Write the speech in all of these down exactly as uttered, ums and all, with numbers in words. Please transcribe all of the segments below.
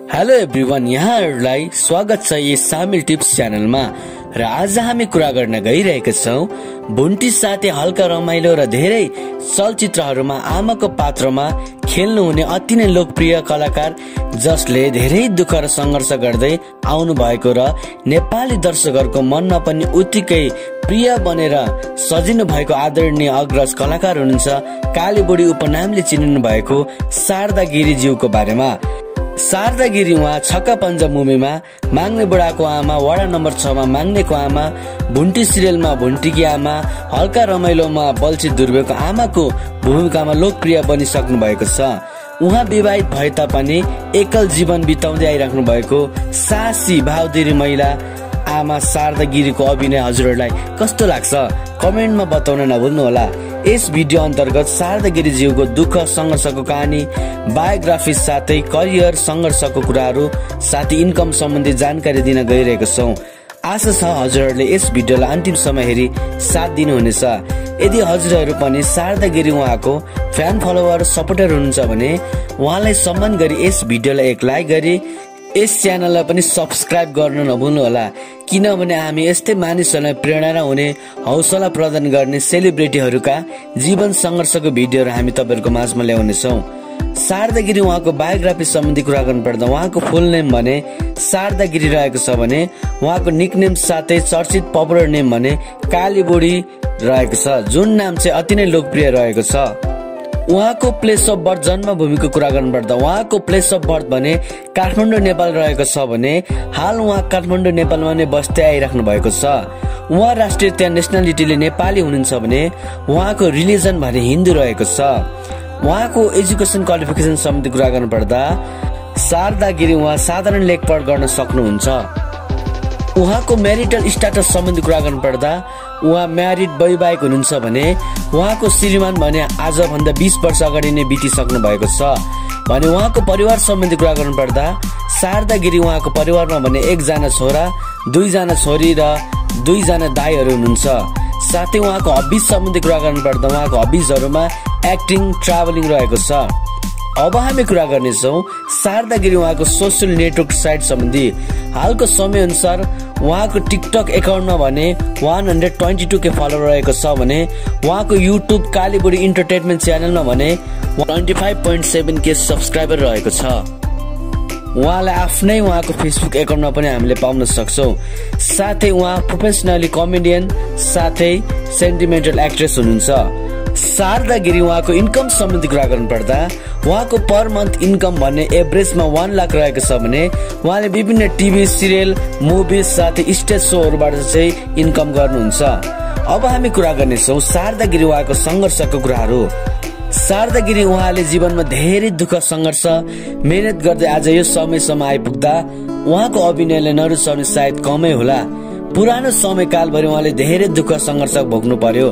Hello everyone, यहाँहरूलाई स्वागत छ यस सामिल टिप्स च्यानलमा। र आज हामी कुरा गर्न गइरहेका छौं भुन्टी साथै हल्का रमाइलो र धेरै चलचित्रहरूमा आमाको पात्रमा खेल्नुहुने अति नै लोकप्रिय कलाकार, जसले धेरै दुःख र संघर्ष गर्दै आउनु भएको र नेपाली दर्शकहरूको मनमा पनि उत्तिकै प्रिय बनेर सजिनु भएको आदरणीय अग्रज कलाकार हुनुहुन्छ कालीबुढी उपनामले चिनिनु भएको शारदा गिरीज्यूको बारेमा। शारदा गिरी उहाँ छक्का पञ्जा मुभीमा माग्ने बुढाको आमा, वडा नम्बर छ मा माग्नेको आमा, भुन्टी सिरियलमा भुन्टीकी आमा, हल्का रमाइलोमा बल्छी दुर्वेको आमाको भूमिकामा लोकप्रिय बनिसक्नु भएको छ। उहाँ विवाहित भए तापनि एकल जीवन बिताउँदै आइराख्नु भएको साहसी भावदिरी महिला आमा शारदा गिरीको अभिनय हजुरहरूलाई कस्तो लाग्छ कमेन्टमा बताउन नभुल्नुहोला। यस भिडियो अन्तर्गत शारदा गिरीज्यूको दुःख संघर्षको कहानी, बायोग्राफी साथै करियर संघर्षको कुराहरू साथै इन्कम सम्बन्धी जानकारी दिन गइरहेको छौं। आशा छ हजुरहरूले यस भिडियोलाई अन्तिम समय हेरी साथ दिनुहुनेछ। यदि हजुरहरू पनि शारदा गिरी उहाँको फ्यान फलोवर सपोर्टर हुनुहुन्छ भने उहाँलाई सम्मान गरी यस भिडियोलाई एक लाइक गरी यस च्यानललाई पनि सब्स्क्राइब गर्न नभुल्नुहोला, किनभने हामी यस्तै मानिसहरूलाई प्रेरणा हुने, हौसला प्रदान गर्ने सेलिब्रिटीहरूका जीवन संघर्षको भिडियोहरू हामी तपाईहरुको माझमा ल्याउनेछौं। शारदा गिरी उहाँको बायोग्राफी सम्बन्धी कुरा गर्नुपर्दा उहाँको फुल नेम भने शारदा गिरी रहेको छ भने उहाँको निकनेम साथै चर्चित पपुलर नेम भने कालीबुढी रहेको छ, जुन नाम चाहिँ अति नै लोकप्रिय रहेको छ। उहाँको प्लेस अफ बर्थ जन्मभूमिको कुरा गर्नुपर्दा उहाँको प्लेस अफ बर्थ भने काठमाडौँ नेपाल रहेको छ भने हाल उहाँ काठमाडौँ नेपालमा नै बस्दै आइराख्नु भएको छ। उहाँ राष्ट्रियता नेसनालिटीले नेपाली हुनुहुन्छ भने उहाँको रिलिजन भने हिन्दू रहेको छ। उहाँको एजुकेसन क्वालिफिकेसन सम्बन्धी कुरा गर्नुपर्दा शारदा गिरी उहाँ साधारण लेखपढ गर्न सक्नुहुन्छ। उहाँको म्यारिटल स्ट्याटस सम्बन्धी कुरा गर्नुपर्दा उहाँ म्यारिड वैवाहिक हुनुहुन्छ भने उहाँको श्रीमान भने आजभन्दा बीस वर्ष अगाडि नै बितिसक्नु भएको छ भने उहाँको परिवार सम्बन्धी कुरा गर्नुपर्दा शारदा गिरी उहाँको परिवारमा भने एकजना छोरा, दुईजना छोरी र दुईजना दाइहरू हुनुहुन्छ। साथै उहाँको हबिज सम्बन्धी कुरा गर्नुपर्दा उहाँको हबिजहरूमा एक्टिङ, ट्राभलिङ रहेको छ। अब हामी कुरा गर्नेछौँ शारदा गिरी उहाँको सोसियल नेटवर्क साइट सम्बन्धी। हालको समय अनुसार उहाँको टिकटक एकाउन्टमा भने एक सय बाइस के फलोवर रहेको छ भने उहाँको युट्युब कालीबुढी इन्टरटेनमेन्ट च्यानलमा भने पच्चीस पोइन्ट सात के सब्स्क्राइबर रहेको छ। उहाँलाई आफ्नै उहाँको फेसबुक एकाउन्टमा पनि हामीले पाउन सक्छौँ। साथै उहाँ प्रोफेसनली कमेडियन साथै सेन्टिमेन्टल एक्ट्रेस हुनुहुन्छ। शारदा गिरी उहाँको इन्कम सम्बन्धी कुरा गर्नुपर्दा उहाँको पर मन्थ इन्कम भन्ने एभरेजमा वन लाख रहेको छ भने उहाँले विभिन्न टिभी सिरियल, मुभी साथै स्टेज सोहरूबाट चाहिँ इन्कम गर्नुहुन्छ। अब हामी कुरा गर्नेछौँ शारदा गिरी उहाँको संघर्षको कुराहरू। शारदा गिरी उहाँले जीवनमा धेरै दुःख संघर्ष मेहनत गर्दै आज यो समयसम्म आइपुग्दा उहाँको अभिनयले नरुचाउने सायद कमै होला। पुरानो समयकालभरि उहाँले धेरै दुःख संघर्ष भोग्नु पर्यो।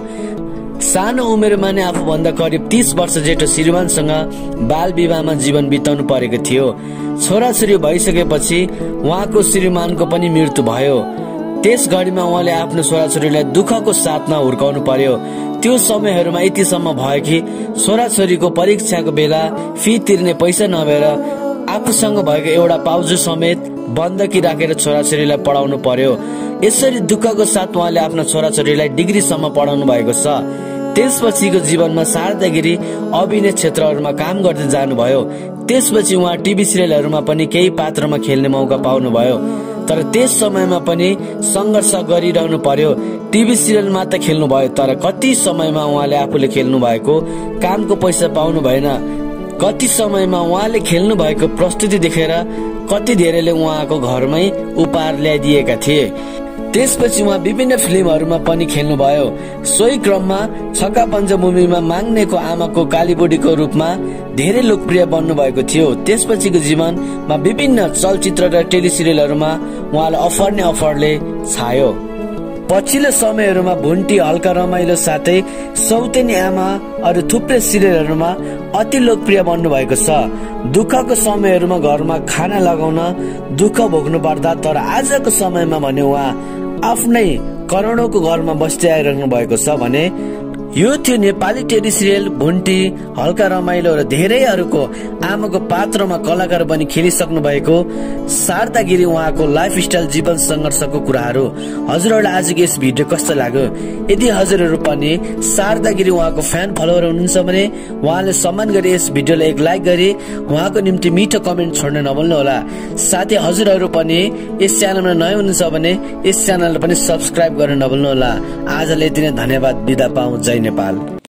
सानो उमेरमा नै आफूभन्दा करिब तीस वर्ष जेठो श्रीमानसँग बाल विवाहमा जीवन बिताउनु परेको थियो। छोराछोरी भइसकेपछि उहाँको श्रीमानको पनि मृत्यु भयो। त्यस घडीमा उहाँले आफ्नो छोराछोरीलाई दुःखको साथमा हुर्काउनु पर्यो। त्यो समयहरूमा यतिसम्म भयो कि छोराछोरीको परीक्षाको बेला फी तिर्ने पैसा नभएर आफूसँग भएको एउटा पाउजु समेत बन्दकी राखेर छोराछोरीलाई पढाउनु पर्यो। यसरी दुःखको साथ उहाँले आफ्नो छोराछोरीलाई डिग्रीसम्म पढाउनु भएको छ। त्यसपछिको जीवनमा शारदा गिरी अभिनय क्षेत्रहरूमा काम गर्दै जानुभयो। त्यसपछि उहाँ टिभी सिरियलहरूमा पनि केही पात्रमा खेल्ने मौका पाउनुभयो। तर त्यस समयमा पनि संघर्ष गरिरहनु पर्यो। टिभी सिरियलमा त खेल्नु भयो, तर कति समयमा उहाँले आफूले खेल्नु भएको कामको पैसा पाउनु भएन। कति समयमा उहाँले खेल्नु भएको प्रस्तुति देखेर कति धेरैले उहाँको घरमै उपहार ल्याइदिएका थिए। त्यसपछि उहाँ विभिन्न फिल्महरूमा पनि खेल्नुभयो। सोही क्रममा छक्का पञ्जा मुभीमा माग्नेको आमाको कालीबुढीको रूपमा धेरै लोकप्रिय बन्नु भएको थियो। त्यसपछिको जीवनमा विभिन्न चलचित्र र टेलिसिरियलहरूमा उहाँलाई अफर नै अफरले छायो। पछिल्लो समयहरूमा भुन्टी, हल्का रमाइलो साथै सौतेनी आमा अरू थुप्रै सिरियलहरूमा अति लोकप्रिय बन्नु भएको छ। दुःखको समयहरूमा घरमा खाना लगाउन दुःख भोग्नु पर्दा, तर आजको समयमा भने उहाँ आफ्नै करोडौंको घरमा बस्दै आइरहनु भएको छ भने यो थियो नेपाली टेली सिरियल भुन्टी, हल्का रमाइलो र धेरैहरूको आमाको पात्रमा कलाकार बनी खेलिसक्नु भएको शारदा गिरी उहाँको लाइफस्टाइल जीवन संघर्षको कुराहरू। हजुरहरूलाई आजको यस भिडियो कस्तो लाग्यो? यदि हजुरहरू पनि शारदा गिरी उहाँको फ्यान फलोवर हुनुहुन्छ भने उहाँले सम्मान गरी यस भिडियोलाई एक लाइक गरी उहाँको निम्ति मिठो कमेन्ट छोड्न नभुल्नु होला। साथै हजुरहरू पनि यस च्यानलमा नयाँ हुनुहुन्छ भने यस च्यानललाई पनि सब्स्क्राइब गर्न नभुल्नु होला। आजले यति नै, धन्यवाद, बिदा पाऊँ। जय नेपाल।